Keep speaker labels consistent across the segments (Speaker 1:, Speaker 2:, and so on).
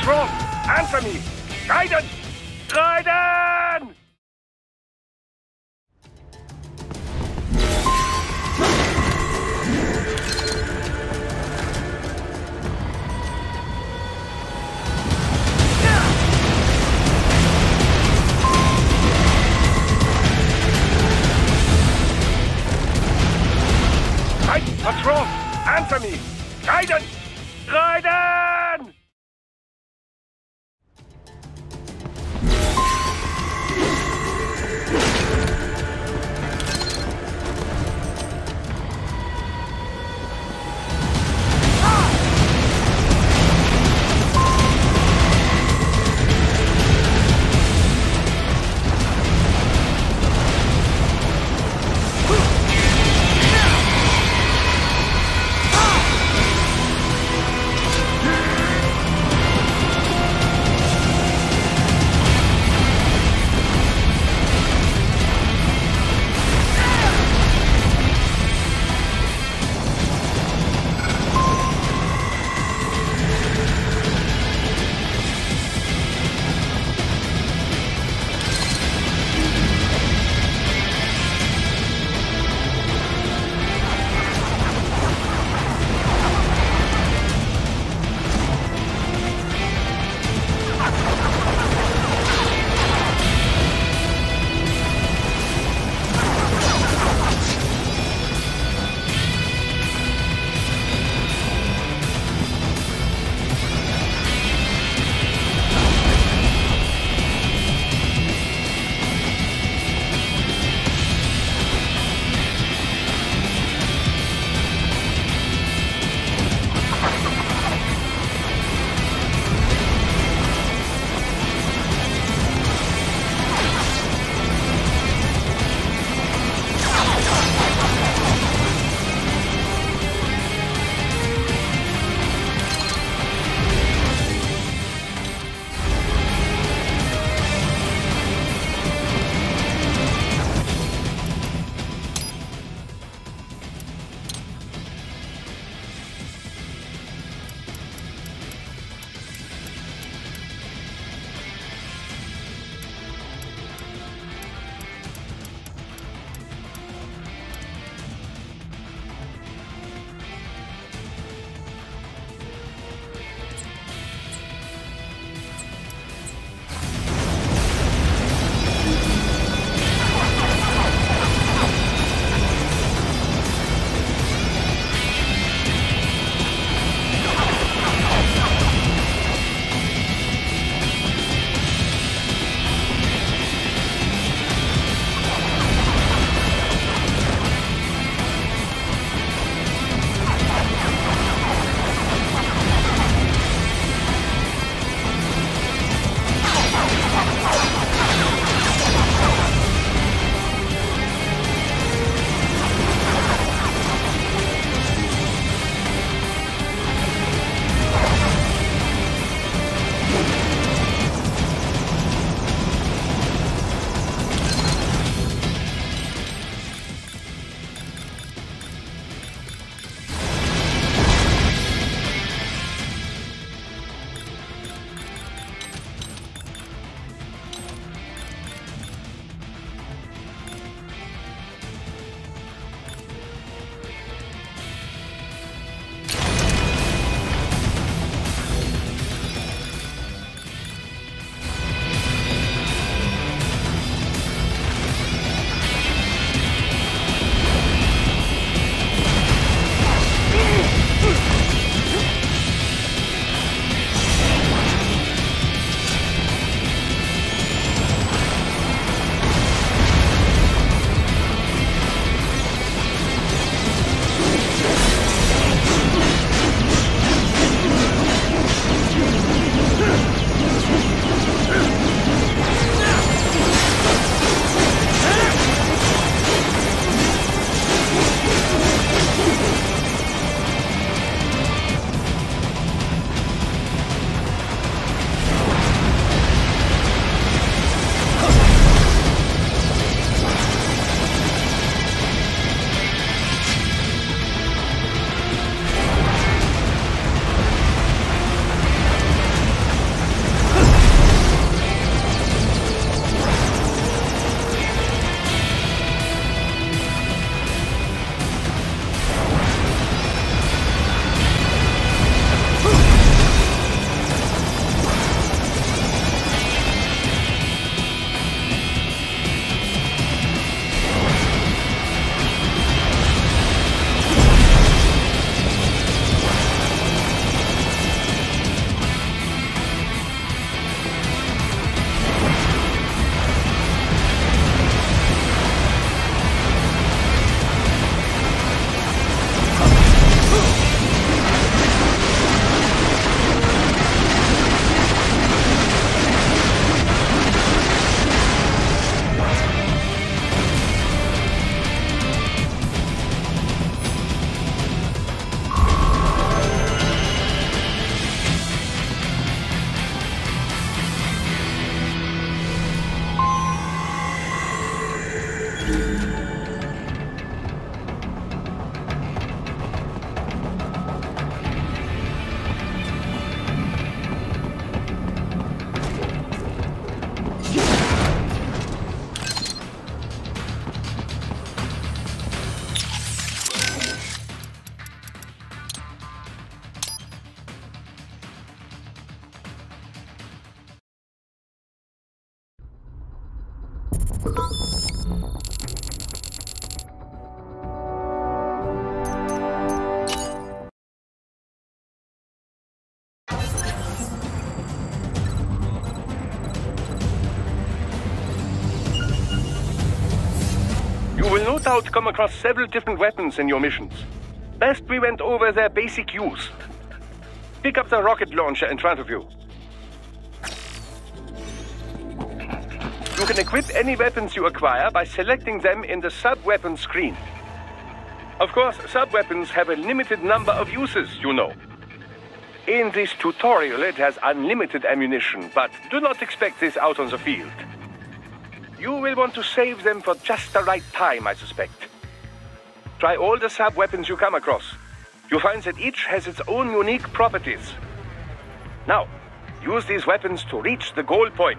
Speaker 1: Patrol, answer me! Guidance! Guidance! Patrol, answer me! Guidance! Guidance! You will no doubt come across several different weapons in your missions. Best we went over their basic use. Pick up the rocket launcher in front of you. You can equip any weapons you acquire by selecting them in the sub-weapon screen. Of course, sub-weapons have a limited number of uses, you know. In this tutorial, it has unlimited ammunition, but do not expect this out on the field. You will want to save them for just the right time, I suspect. Try all the sub-weapons you come across. You'll find that each has its own unique properties. Now, use these weapons to reach the goal point.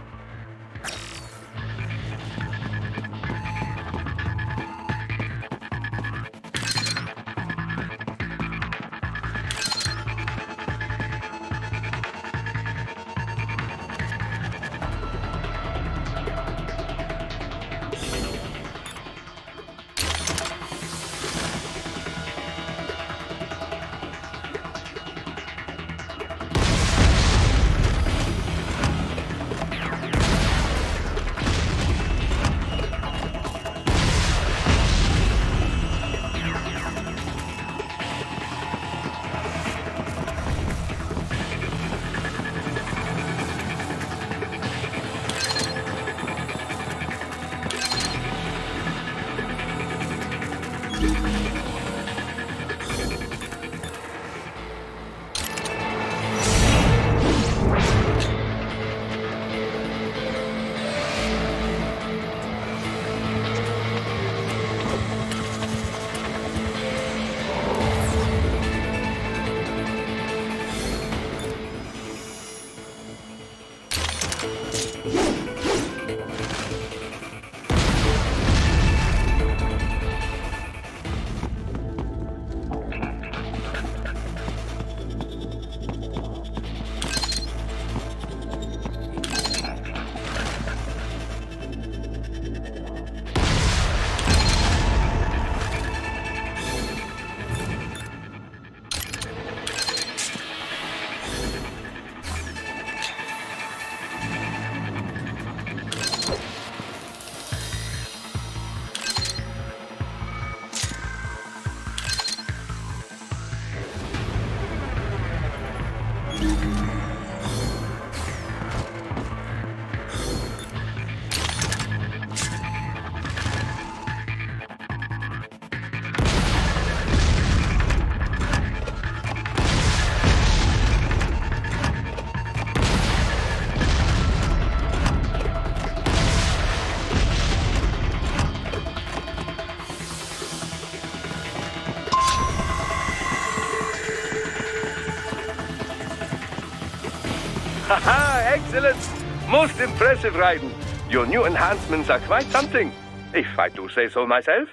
Speaker 1: Haha, excellent! Most impressive, Raiden. Your new enhancements are quite something, if I do say so myself.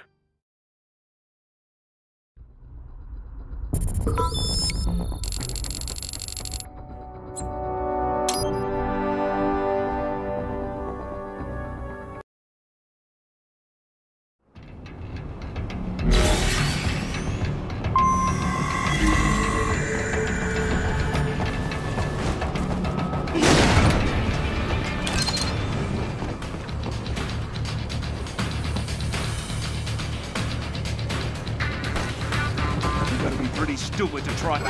Speaker 2: Pretty stupid to try.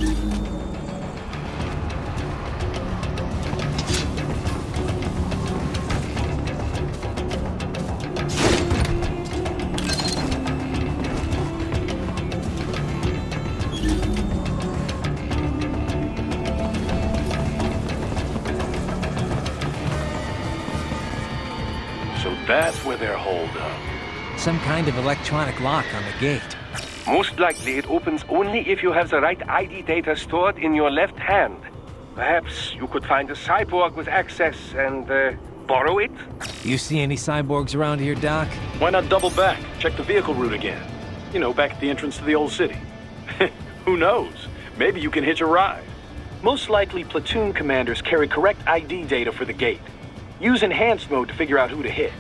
Speaker 1: So that's where they're holed up.
Speaker 3: Some kind of electronic lock on the gate.
Speaker 1: Most likely it opens only if you have the right ID data stored in your left hand. Perhaps you could find a cyborg with access and borrow it?
Speaker 3: You see any cyborgs around here, Doc?
Speaker 4: Why not double back? Check the vehicle route again. You know, back at the entrance to the old city. Who knows? Maybe you can hitch a ride. Most likely, platoon commanders carry correct ID data for the gate. Use enhanced mode to figure out who to hit.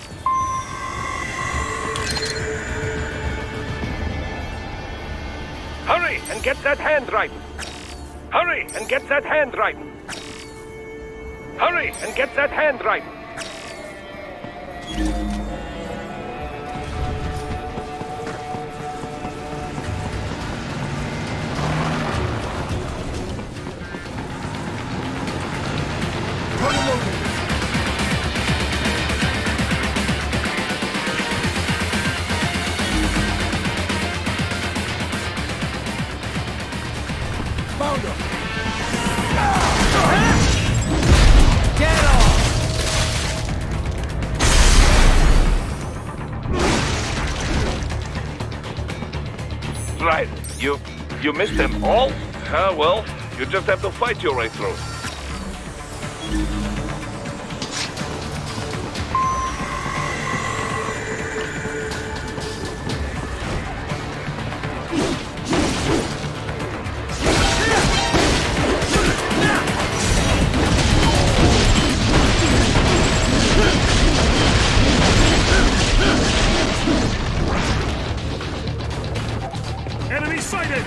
Speaker 1: Hurry and get that handwriting! Hurry and get that handwriting! Hurry and get that handwriting!
Speaker 3: Found him! Get off!
Speaker 1: Right. You missed them all? Ah, well, you just have to fight your way through.
Speaker 2: Enemy sighted!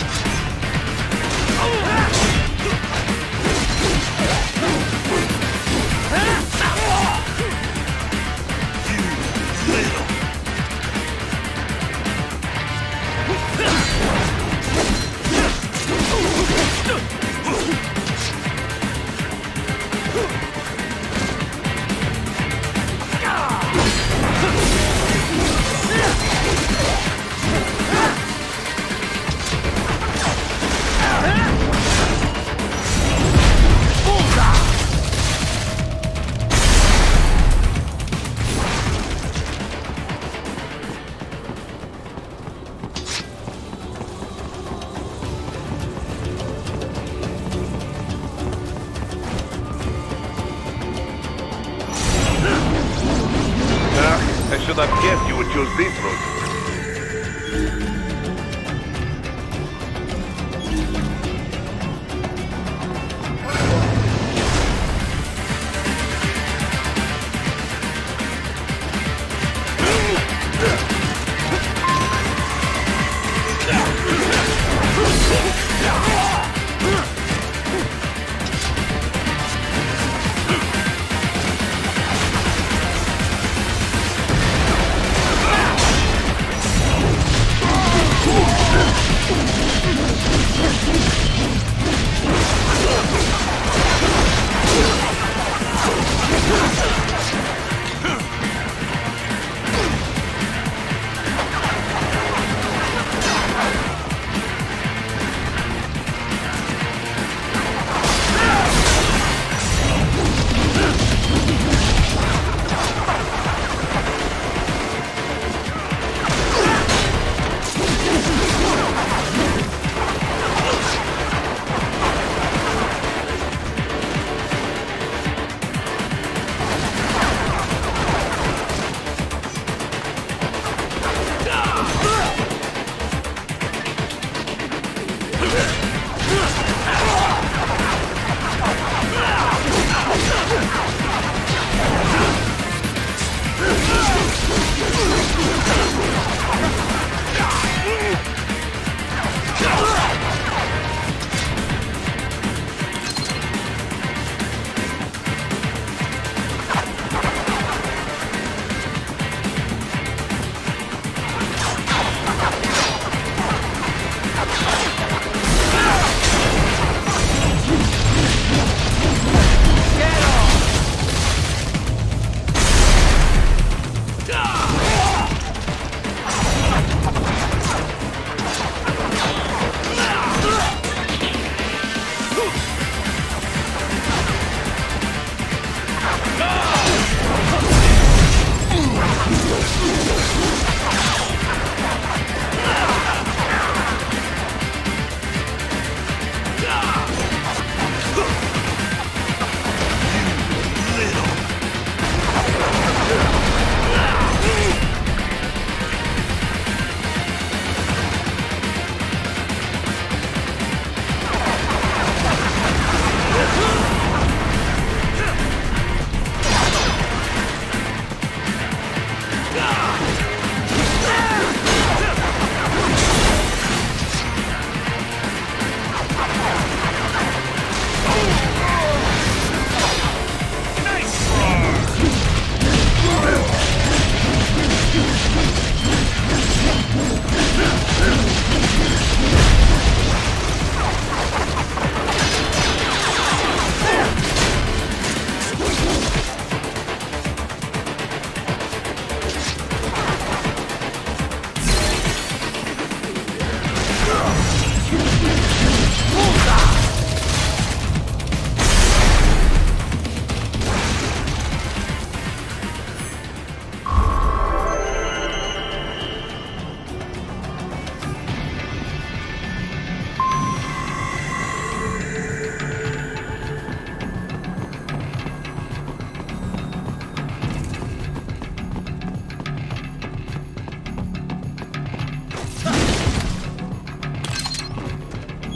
Speaker 2: I should have guessed you would choose this route.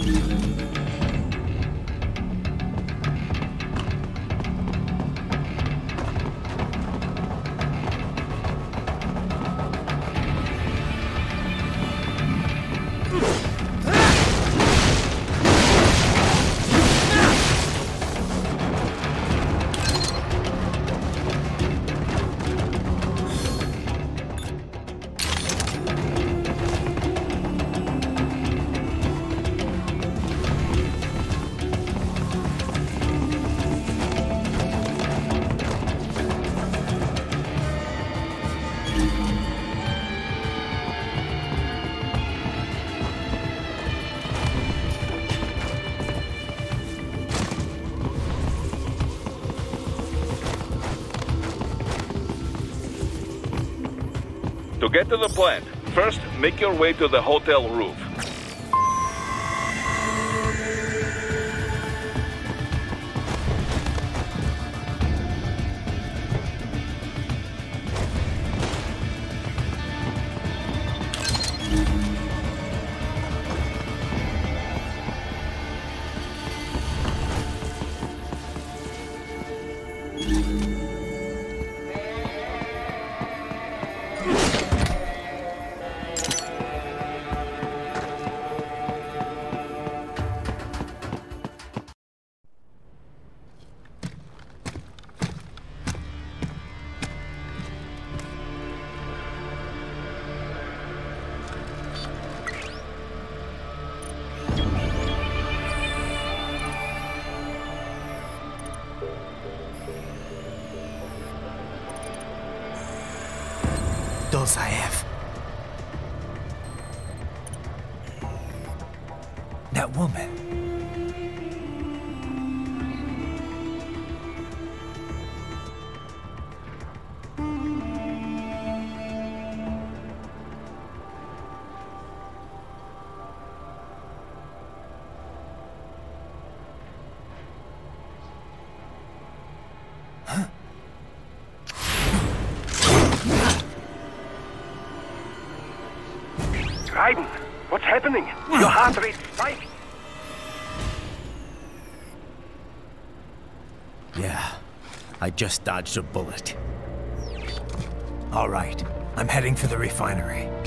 Speaker 2: To get to the plant, first make your way to the hotel roof.
Speaker 3: Dolzaev. That woman.
Speaker 1: Raiden, what's happening? Your heart rate spiked.
Speaker 3: Yeah, I just dodged a bullet. All right, I'm heading for the refinery.